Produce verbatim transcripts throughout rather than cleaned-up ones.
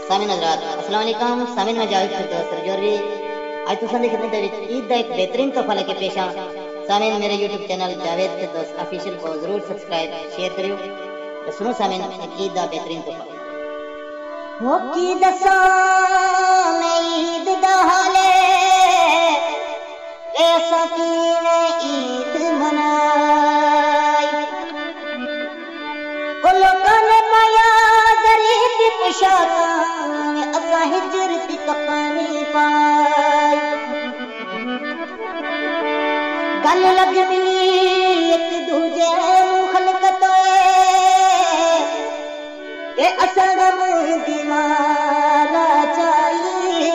सामिन हजरात अस्सलाम वालेकुम। सामिन में जावेद फिरदौस रजौरी आज तुम संदे खिदमत दे ईद दा एक बेहतरीन तोहफा लेके पेशा। सामिन मेरे YouTube channel Javed Firdaus official को जरूर सब्सक्राइब शेयर करियो। तो सुनो सामिन एक ईद दा बेहतरीन तोहफा। हो की दसा मैं ईद दा हाले ऐसा कीने ईद मनाई ओ लोकां ने पाया गरीब पुशाका असा हिजरत कफनी पाई गल लग मिली एक दूजे खलकत ए असा गम दी माला चाहिए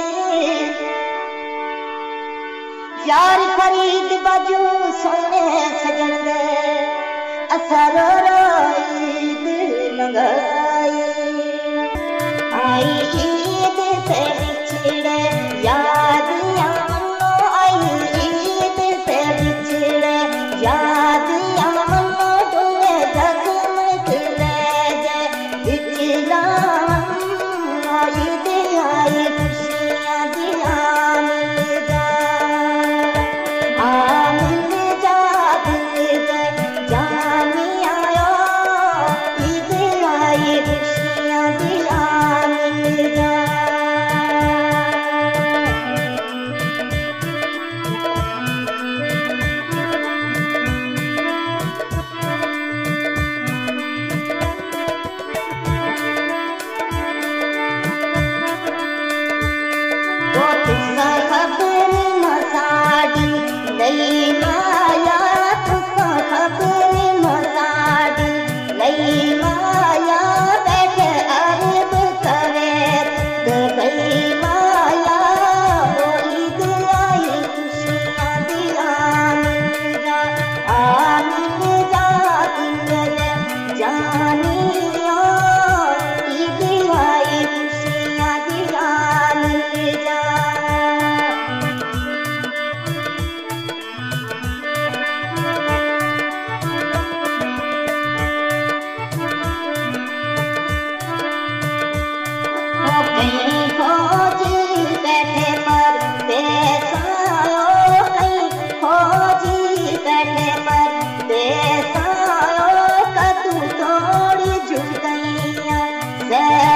यार फरीद बाजू सोने सजन दे असा रो रो ईद मंगाई आई ईद से बिछड़े यादियां मनो आई ईद से बिछड़े यादियां मनो डूबे जगमग रह बिचला ईद आई खुशियां दिया मिल जा आ मिल जा दिल दे जानी आयो ईद आई खुशियां दिया मिल जा वो तुसा खबर मसाडी लई माया तुसा खबर मसाडी लई माया बैठे अरब कवेर दुबई माया वो ईद आई खुशियां दिया मिल जा आ मिल जा दिल दे जानियो ईद आई खुशियां दिया मिल जा कहीं फौजी बैठे पर बेसायो कहीं फौजी बैठे पर बेसायो कदू थोड़ी जुदाइयां